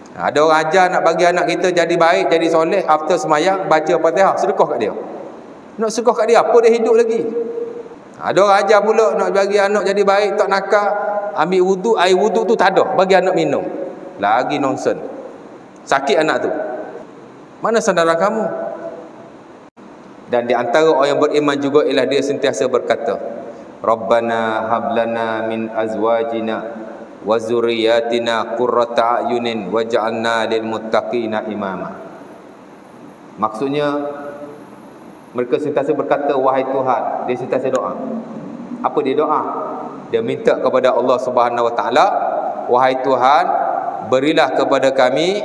Ada orang ajar nak bagi anak kita jadi baik, jadi soleh, after semayang baca Fatihah, sedekah kat dia. Nak sedekah kat dia, apa dia hidup lagi? Ada orang ajar pula nak bagi anak jadi baik, tak nakal, ambil wudu, air wudu tu tak ada, bagi anak minum. Lagi nonsen. Sakit anak tu. Mana sandaran kamu? Dan di antara orang yang beriman juga ialah dia sentiasa berkata, Rabbana hablana min azwajina wa zurriyatina qurrata a'yunin waj'alna lil muttaqina imama. Maksudnya mereka sentiasa berkata, wahai Tuhan, dia sentiasa doa. Apa dia doa? Dia minta kepada Allah Subhanahu Wa Taala, wahai Tuhan, berilah kepada kami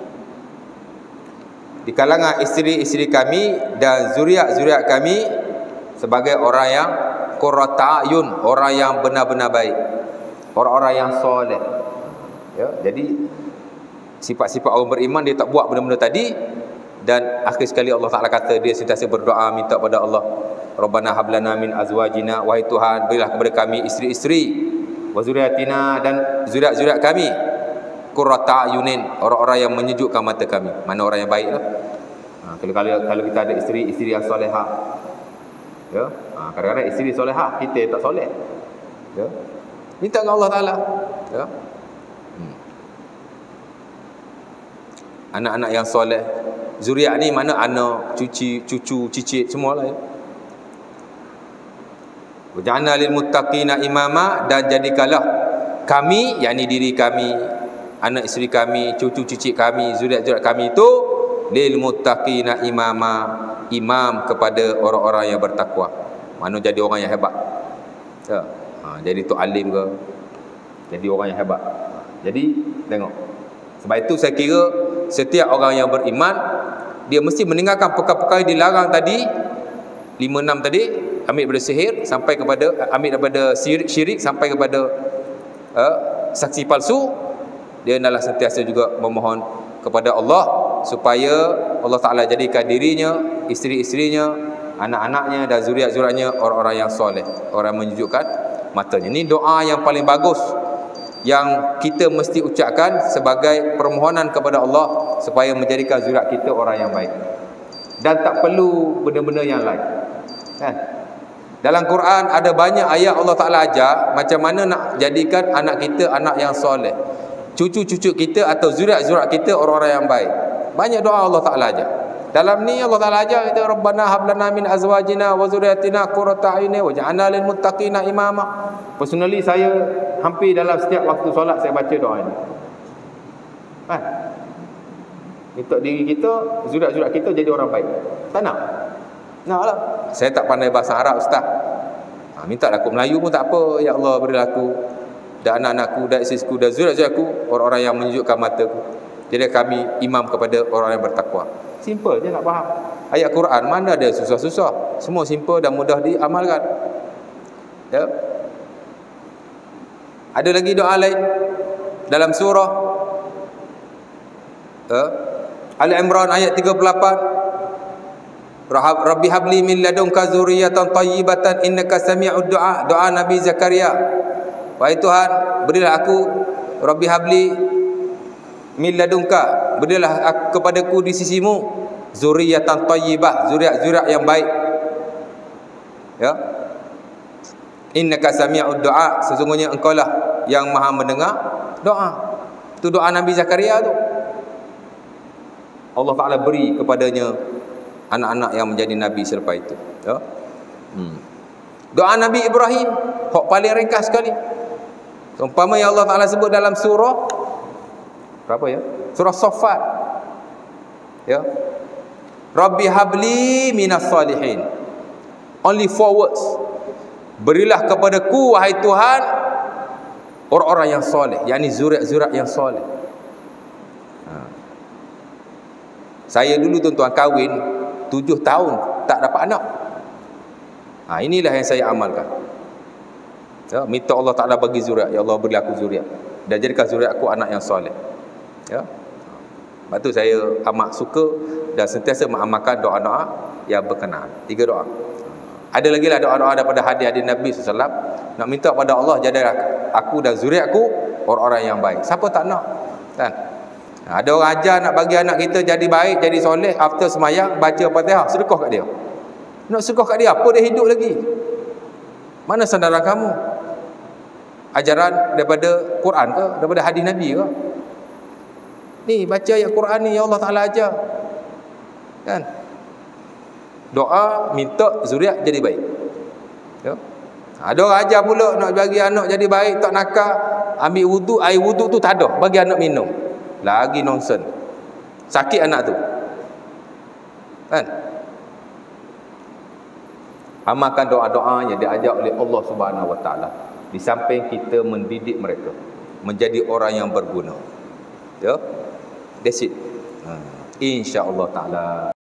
di kalangan isteri-isteri kami dan zuriat-zuriat kami sebagai orang yang qurrata a'yun, orang yang benar-benar baik, orang-orang yang soleh. Ya, jadi sifat-sifat orang beriman, dia tak buat benda-benda tadi. Dan akhir sekali Allah Ta'ala kata, dia sentiasa berdoa minta pada Allah, Rabbana hablana min azwajina, wahai Tuhan, berilah kepada kami isteri-isteri, wa zuriatina, dan zuriat-zuriat kami, qurrata a'yunin, orang-orang yang menyejukkan mata kami. Mana orang yang baik lah. Kalau kita ada isteri yang solehah, ya, kadang-kadang isteri solehah, kita tak soleh, ya, minta dengan Allah Ta'ala, ya. Anak-anak yang soleh, zuriat ni mana anak, cucu, cicit semualah, ya. Waj'alna lil muttaqina imama, dan jadikanlah kami, yakni diri kami, anak isteri kami, cucu cicit kami, zuriat-zuriat kami itu lil muttaqina imama, imam kepada orang-orang yang bertakwa. Mana jadi orang yang hebat, ya. Jadi tu alim ke, jadi orang yang hebat. Jadi tengok, sebab itu saya kira setiap orang yang beriman, dia mesti meninggalkan perkara-perkara yang dilarang tadi, 5-6 tadi, ambil daripada sihir sampai kepada, ambil daripada syirik sampai kepada saksi palsu. Dia adalah sentiasa juga memohon kepada Allah supaya Allah Ta'ala jadikan dirinya, isteri-isterinya, anak-anaknya dan zuriat-zuriatnya orang-orang yang soleh, orang yang menyejukkan matanya. Ini doa yang paling bagus yang kita mesti ucapkan sebagai permohonan kepada Allah supaya menjadikan zuriat kita orang yang baik. Dan tak perlu benda-benda yang lain, kan? Dalam Quran ada banyak ayat Allah Ta'ala ajar macam mana nak jadikan anak kita anak yang soleh, cucu-cucu kita atau zuriat-zuriat kita orang-orang yang baik. Banyak doa Allah Ta'ala ajar. Dalam ni Allah Ta'ala ajar kita, Rabbana hablana min azwajina wa zurriyatina qurrata a'yun waj'alna lil muttaqina imama. Personally saya hampir dalam setiap waktu solat saya baca doa ini. Kan? Minta diri kita, zuriat-zuriat kita jadi orang baik. Tak nak? Naklah. Saya tak pandai bahasa Arab, ustaz. Minta aku Melayu pun tak apa. Ya Allah, berilah aku dan anak-anakku dan isteriku dan zuriat-zuriatku orang-orang yang menyejukkan mataku. Jadi kami imam kepada orang yang bertakwa. Simple je nak faham. Ayat Quran mana ada susah-susah. Semua simple dan mudah diamalkan. Ya. Ada lagi doa lain dalam surah Al-Imran ayat 38. Rabbi habli min ladunka zurriyatan tayyibatan innaka sami'ud du'a. Doa Nabi Zakaria. Wahai Tuhan, berilah aku, Rabbi habli min ladunka, berilah kepadaku di sisimu zurriyatan tayyibah, zuriat-zuriat yang baik. Ya. Innaka sami'ud du'a, sesungguhnya engkau lah yang maha mendengar doa. Itu doa Nabi Zakaria tu. Allah Ta'ala beri kepadanya anak-anak yang menjadi Nabi selepas itu, ya. Doa Nabi Ibrahim, hak paling ringkas sekali. Umpama yang Allah Ta'ala sebut dalam surah berapa ya? Surah Saffat, ya. Rabbi habli minas salihin. Only 4 words. Berilah kepadaku wahai Tuhan orang-orang yang soleh, yakni zuriat-zuriat yang soleh. Saya dulu tuan-tuan kahwin 7 tahun tak dapat anak. Inilah yang saya amalkan. Ya, minta Allah Ta'ala bagi zuriat. Ya Allah, beri aku zuriat dan jadikan zuriat aku anak yang soleh. Ya. Sebab tu saya amat suka dan sentiasa mengamalkan doa-doa yang berkenaan. 3 doa. Ada lagi lah doa-doa daripada hadis-hadis Nabi SAW. Nak minta pada Allah, jadilah aku dan zuriatku orang-orang yang baik. Siapa tak nak, kan? Ada orang ajar nak bagi anak kita jadi baik, jadi soleh, after semayang baca Fatihah, sedekah kat dia. Nak sedekah kat dia, apa dia hidup lagi? Mana sandaran kamu? Ajaran daripada Quran ke? Daripada hadis Nabi ke? Ni baca ayat Quran ni, ya Allah Ta'ala ajar. Kan? Doa minta zuriat jadi baik. Ya? Ada orang ajar pula nak bagi anak jadi baik, tak nakal, ambil wudu, air wudu tu tak ada, bagi anak minum. Lagi nonsen. Sakit anak tu. Kan? Amalkan doa-doa yang diajar oleh Allah Subhanahu Wa Taala. Di samping kita mendidik mereka menjadi orang yang berguna. Ya. That's it. Insya-Allah Taala.